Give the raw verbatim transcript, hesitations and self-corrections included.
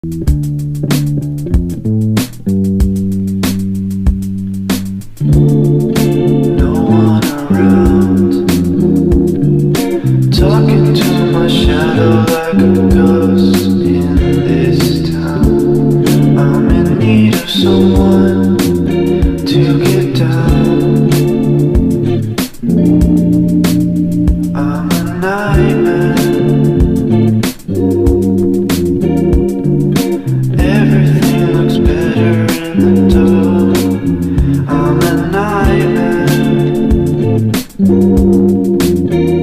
No one around, talking to my shadow like a ghost in this town. I'm in need of someone to get down. I'm a nightmare. Everything looks better in the dark. I'm a nightmare.